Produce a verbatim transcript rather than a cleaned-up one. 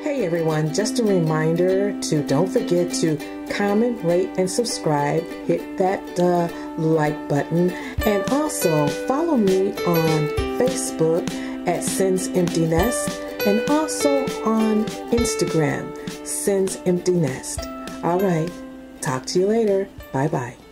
Hey everyone, just a reminder to don't forget to comment, rate, and subscribe. Hit that uh, like button. And also follow me on Facebook at Cyn'sEmptyNest and also on Instagram, Cyn'sEmptyNest. All right, talk to you later. Bye-bye.